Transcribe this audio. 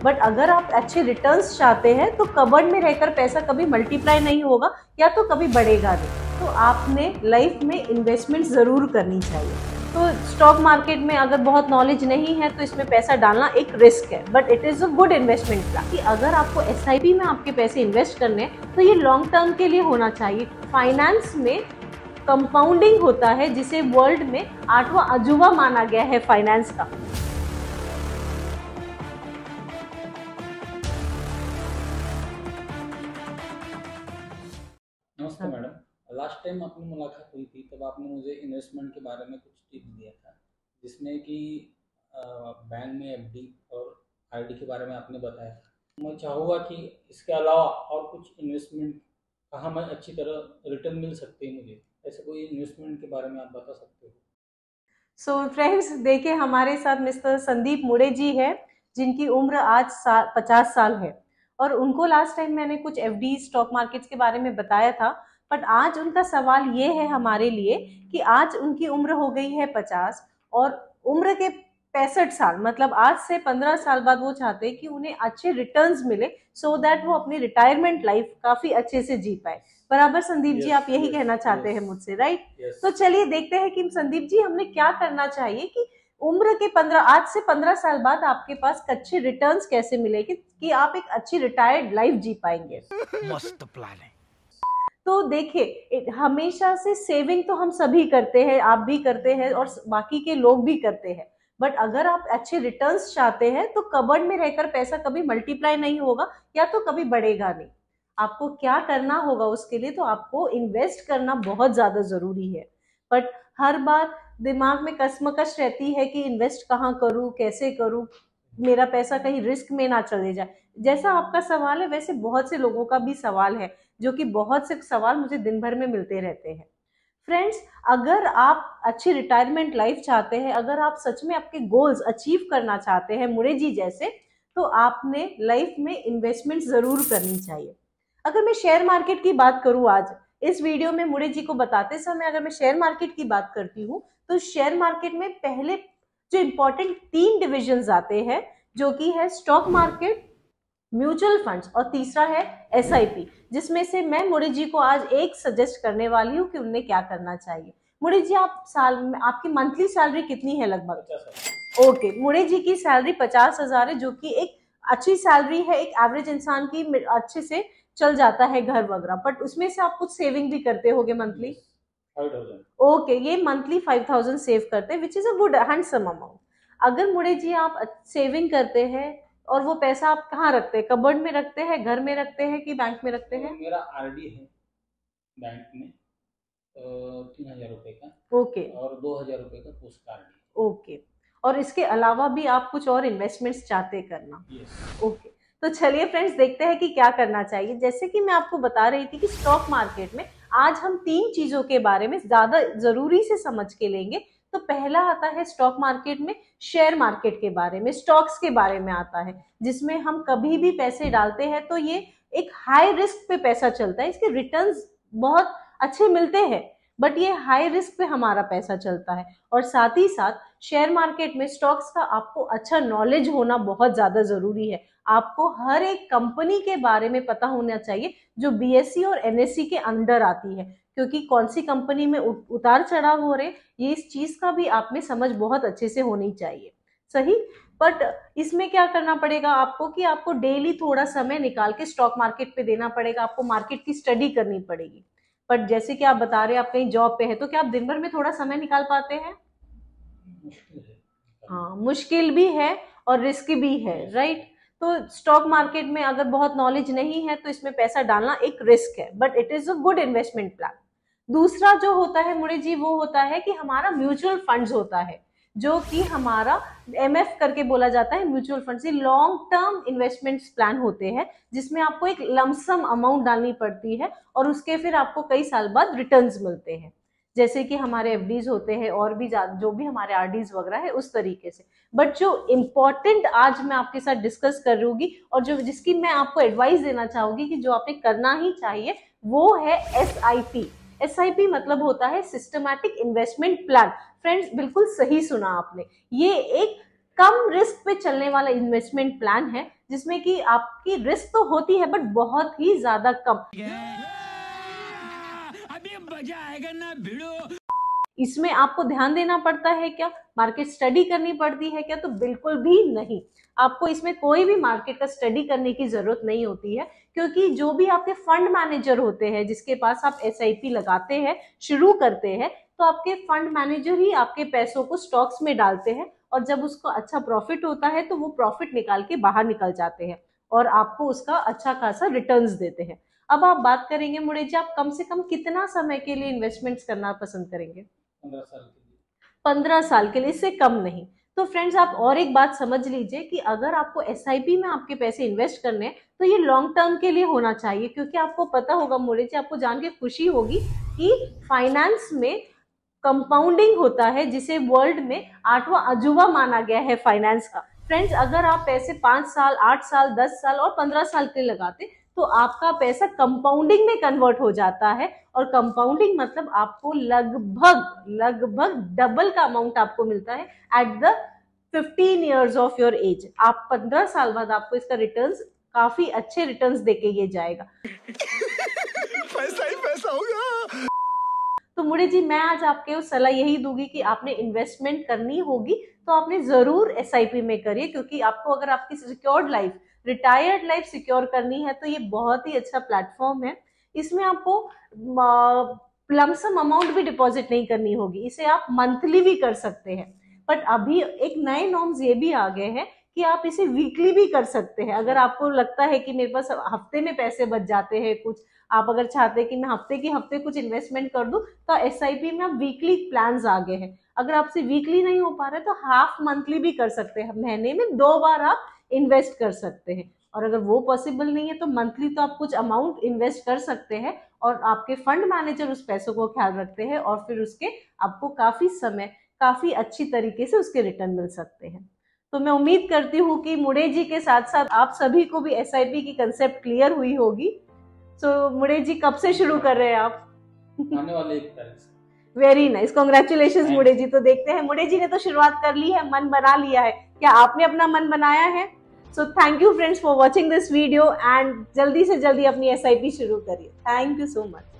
But अगर आप अच्छे रिटर्न्स चाहते हैं तो कबर्ड में रहकर पैसा कभी मल्टीप्लाई नहीं होगा या तो कभी बढ़ेगा नहीं। तो आपने लाइफ में इन्वेस्टमेंट ज़रूर करनी चाहिए। तो स्टॉक मार्केट में अगर बहुत नॉलेज नहीं है तो इसमें पैसा डालना एक रिस्क है, but it is a good investment plan. कि अगर आपको एसआईपी में आपके पैसे इन्वेस्ट करने हैं तो ये लॉन्ग टर्म के लिए होना चाहिए। फाइनेंस में कंपाउंडिंग होता है, जिसे वर्ल्ड में 8वां अजूबा माना गया है फाइनेंस का। नमस्ते मैडम, लास्ट टाइम अपनी मुलाकात हुई थी तब आपने मुझे इन्वेस्टमेंट के बारे में कुछ टिप्स दिया था, जिसमें कि बैंक में एफडी और आरडी के बारे में आपने बताया था। मैं चाहूँगा कि इसके अलावा और कुछ इन्वेस्टमेंट कहाँ मैं अच्छी तरह रिटर्न मिल सकती है मुझे, ऐसे कोई इन्वेस्टमेंट के बारे में आप बता सकते हो? सो फ्रेंड्स, देखिए हमारे साथ मिस्टर संदीप मुड़े जी है, जिनकी उम्र आज 50 साल है, और उनको लास्ट टाइम मैंने कुछ एफडी स्टॉक मार्केट्स के बारे में बताया था। बट आज उनका सवाल ये है हमारे लिए कि आज उनकी उम्र हो गई है 50 और उम्र के 65 साल, मतलब आज से 15 साल बाद वो चाहते हैं कि उन्हें अच्छे रिटर्न्स मिले, सो दैट वो अपनी रिटायरमेंट लाइफ काफी अच्छे से जी पाए। बराबर संदीप जी, आप यही कहना चाहते हैं मुझसे, राइट? तो चलिए देखते हैं कि संदीप जी हमें क्या करना चाहिए कि उम्र के 15 आज से 15 साल बाद आपके पास अच्छे रिटर्न्स कैसे मिलेंगे कि आप एक अच्छी रिटायर्ड लाइफ जी पाएंगे। मस्त प्लान है। तो देखिए, हमेशा से सेविंग तो हम सभी करते हैं, आप भी करते हैं और बाकी के लोग भी करते हैं। बट अगर आप अच्छे रिटर्न्स चाहते हैं तो कबर्ड में रहकर पैसा कभी मल्टीप्लाई नहीं होगा या तो कभी बढ़ेगा नहीं। आपको क्या करना होगा उसके लिए, तो आपको इन्वेस्ट करना बहुत ज्यादा जरूरी है। बट हर बार दिमाग में कश्मकश रहती है कि इन्वेस्ट कहाँ करूँ, कैसे करूँ, मेरा पैसा कहीं रिस्क में ना चले जाए। जैसा आपका सवाल है वैसे बहुत से लोगों का भी सवाल है, जो कि बहुत से सवाल मुझे दिन भर में मिलते रहते हैं। फ्रेंड्स, अगर आप अच्छी रिटायरमेंट लाइफ चाहते हैं, अगर आप सच में आपके गोल्स अचीव करना चाहते हैं मुड़े जी जैसे, तो आपने लाइफ में इन्वेस्टमेंट जरूर करनी चाहिए। अगर मैं शेयर मार्केट की बात करूं, आज इस वीडियो में मुड़े जी को बताते समय अगर मैं शेयर मार्केट की बात करती हूँ, तो शेयर मार्केट में पहले जो इंपॉर्टेंट 3 डिविजन आते हैं, जो कि है स्टॉक मार्केट, म्यूचुअल फंड्स और तीसरा है एसआईपी, जिसमें से मैं मुड़े जी को आज एक सजेस्ट करने वाली हूँ कि उन्हें क्या करना चाहिए। मुड़े जी, आप साल में आपकी मंथली सैलरी कितनी है लगभग? ओके, मुड़े जी की सैलरी 50,000 है, जो कि एक अच्छी सैलरी है, एक एवरेज इंसान की अच्छे से चल जाता है घर वगैरह। बट उसमें से आप कुछ सेविंग भी करते होगे मंथली? 5,000। ओके, ये मंथली 5,000 सेव करते हैं, which is a good handsome amount. अगर मुड़े जी आप सेविंग करते हैं और वो पैसा आप कहाँ रखते हैं, कबर्ड में रखते हैं, घर में रखते हैं कि बैंक में रखते हैं? मेरा आरडी है बैंक में 3,000 रुपये का, ओके और 2,000 रुपये का पोस्ट आरडी। ओके, और इसके अलावा भी आप कुछ और इन्वेस्टमेंट्स चाहते करना? यस। ओके, तो चलिए फ्रेंड्स देखते हैं कि क्या करना चाहिए। जैसे कि मैं आपको बता रही थी कि स्टॉक मार्केट में आज हम 3 चीजों के बारे में ज्यादा जरूरी से समझ के लेंगे। तो पहला आता है स्टॉक मार्केट में शेयर मार्केट के बारे में, स्टॉक्स के बारे में आता है, जिसमें हम कभी भी पैसे डालते हैं तो ये एक हाई रिस्क पे पैसा चलता है। इसके रिटर्न्स बहुत अच्छे मिलते हैं, बट ये हाई रिस्क पे हमारा पैसा चलता है। और साथ ही साथ शेयर मार्केट में स्टॉक्स का आपको अच्छा नॉलेज होना बहुत ज्यादा जरूरी है। आपको हर एक कंपनी के बारे में पता होना चाहिए जो बीएसई और एनएसई के अंडर आती है, क्योंकि कौन सी कंपनी में उतार चढ़ाव हो रहे, ये इस चीज का भी आप में समझ बहुत अच्छे से होनी चाहिए। सही। बट इसमें क्या करना पड़ेगा आपको कि आपको डेली थोड़ा समय निकाल के स्टॉक मार्केट पे देना पड़ेगा, आपको मार्केट की स्टडी करनी पड़ेगी। बट जैसे कि आप बता रहे हैं आप कहीं जॉब पे है, तो क्या आप दिन भर में थोड़ा समय निकाल पाते हैं? मुश्किल है। हाँ, मुश्किल भी है और रिस्क भी है, राइट? तो स्टॉक मार्केट में अगर बहुत नॉलेज नहीं है तो इसमें पैसा डालना एक रिस्क है, but it is a good investment plan. दूसरा जो होता है मुड़े जी, वो होता है कि हमारा म्यूचुअल फंड्स होता है, जो कि हमारा एमएफ करके बोला जाता है। म्यूचुअल फंड्स ये लॉन्ग टर्म इन्वेस्टमेंट प्लान होते हैं, जिसमें आपको एक लमसम अमाउंट डालनी पड़ती है और उसके फिर आपको कई साल बाद रिटर्न्स मिलते हैं, जैसे कि हमारे एफडीज होते हैं और भी जो भी हमारे आरडीज वगैरह है उस तरीके से। बट जो इम्पोर्टेंट आज मैं आपके साथ डिस्कस कर रही हूँ और जो जिसकी मैं आपको एडवाइस देना चाहूंगी कि जो आपने करना ही चाहिए, वो है एसआईपी। एसआईपी मतलब होता है सिस्टमैटिक इन्वेस्टमेंट प्लान। फ्रेंड्स, बिल्कुल सही सुना आपने, ये एक कम रिस्क पे चलने वाला इन्वेस्टमेंट प्लान है, जिसमें कि आपकी रिस्क तो होती है बट बहुत ही ज्यादा कम। अभी मजा आएगा ना भिड़ो। इसमें आपको ध्यान देना पड़ता है क्या, मार्केट स्टडी करनी पड़ती है क्या? तो बिल्कुल भी नहीं, आपको इसमें कोई भी मार्केट का स्टडी करने की जरूरत नहीं होती है, क्योंकि जो भी आपके फंड मैनेजर होते हैं जिसके पास आप एसआईपी लगाते हैं, शुरू करते हैं, तो आपके फंड मैनेजर ही आपके पैसों को स्टॉक्स में डालते हैं और जब उसको अच्छा प्रॉफिट होता है तो वो प्रॉफिट निकाल के बाहर निकल जाते हैं और आपको उसका अच्छा खासा रिटर्न्स देते हैं। अब आप बात करेंगे मुड़े जी, आप कम से कम कितना समय के लिए इन्वेस्टमेंट्स करना पसंद करेंगे? 15 साल के लिए। 15 साल के लिए, इससे कम नहीं। तो फ्रेंड्स आप और एक बात समझ लीजिए कि अगर आपको एसआईपी में आपके पैसे इन्वेस्ट करने हैं तो ये लॉन्ग टर्म के लिए होना चाहिए, क्योंकि आपको पता होगा मुड़े जी, आपको जान के खुशी होगी कि फाइनेंस में कंपाउंडिंग होता है, जिसे वर्ल्ड में 8वां अजूबा माना गया है फाइनेंस का। फ्रेंड्स अगर आप पैसे 5 साल, 8 साल, 10 साल और 15 साल के लिए लगाते तो आपका पैसा कंपाउंडिंग में कन्वर्ट हो जाता है, और कंपाउंडिंग मतलब आपको लगभग लगभग डबल का अमाउंट आपको मिलता है at the 15 years of your age. आप 15 साल बाद आपको इसका रिटर्न्स, काफी अच्छे रिटर्न्स देके ये जाएगा। पैसा ही पैसा होगा। तो मुड़े जी मैं आज आपके सलाह यही दूंगी कि आपने इन्वेस्टमेंट करनी होगी तो आपने जरूर एसआईपी में करिए, क्योंकि आपको अगर आपकी secured life, retired life secure करनी है तो ये बहुत ही अच्छा प्लेटफॉर्म है। इसमें आपको लमसम अमाउंट भी डिपॉजिट नहीं करनी होगी, इसे आप मंथली भी कर सकते हैं। बट अभी एक नए नॉर्म्स ये भी आ गए हैं कि आप इसे वीकली भी कर सकते हैं। अगर आपको लगता है कि मेरे पास हफ्ते में पैसे बच जाते हैं कुछ, आप अगर चाहते हैं कि मैं हफ्ते की हफ्ते कुछ इन्वेस्टमेंट कर दूं, तो एसआईपी में आप वीकली प्लान्स आ गए हैं। अगर आपसे वीकली नहीं हो पा रहा है तो हाफ मंथली भी कर सकते हैं, महीने में 2 बार आप इन्वेस्ट कर सकते हैं। और अगर वो पॉसिबल नहीं है तो मंथली तो आप कुछ अमाउंट इन्वेस्ट कर सकते हैं और आपके फंड मैनेजर उस पैसों को ख्याल रखते हैं और फिर उसके आपको काफी समय, काफी अच्छी तरीके से उसके रिटर्न मिल सकते हैं। तो मैं उम्मीद करती हूँ कि मुड़े जी के साथ साथ आप सभी को भी एसआईपी की कंसेप्ट क्लियर हुई होगी। तो मुड़े जी कब से शुरू कर रहे हैं आप? आने वाले 1 तारीख से। वेरी नाइस, कॉन्ग्रेचुलेशन मुड़े जी। तो देखते हैं, मुड़े जी ने तो शुरुआत कर ली है, मन बना लिया है, क्या आपने अपना मन बनाया है? So thank you friends for watching this video and जल्दी से जल्दी अपनी एसआईपी शुरू करिए। थैंक यू सो मच।